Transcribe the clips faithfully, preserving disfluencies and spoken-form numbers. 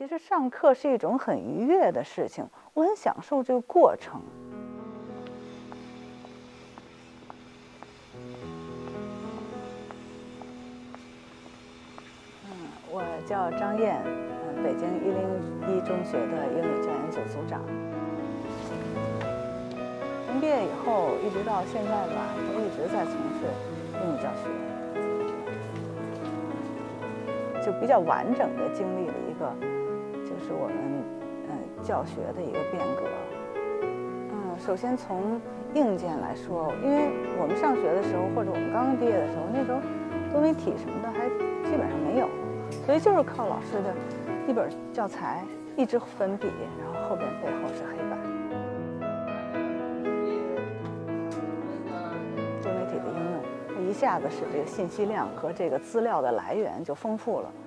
实上课是一种很愉悦的事情，我很享受这个过程。嗯，我叫张燕，嗯，北京一零一中学的英语教研组组长。从毕业以后一直到现在吧，都一直在从事英语教学。 就比较完整的经历了一个，就是我们嗯教学的一个变革。嗯，首先从硬件来说，因为我们上学的时候，或者我们刚刚毕业的时候，那时候多媒体什么的还基本上没有，所以就是靠老师的一本教材，一支粉笔，然后后边背后是黑板。多媒体的应用。 一下子使这个信息量和这个资料的来源就丰富了。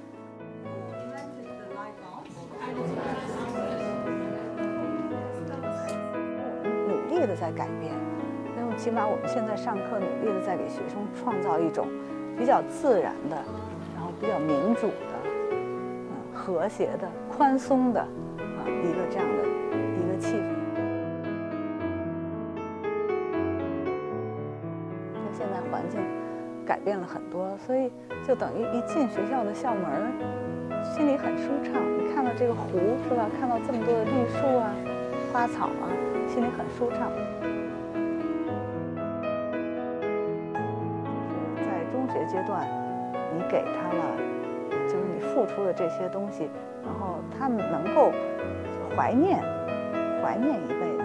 努力的在改变，那么起码我们现在上课努力的在给学生创造一种比较自然的，然后比较民主的、嗯和谐的、宽松的啊一个这样的一个气氛。 现在环境改变了很多，所以就等于一进学校的校门，心里很舒畅。你看到这个湖是吧？看到这么多的绿树啊、花草啊，心里很舒畅。就是在中学阶段，你给他了，就是你付出的这些东西，然后他们能够怀念、怀念一辈子。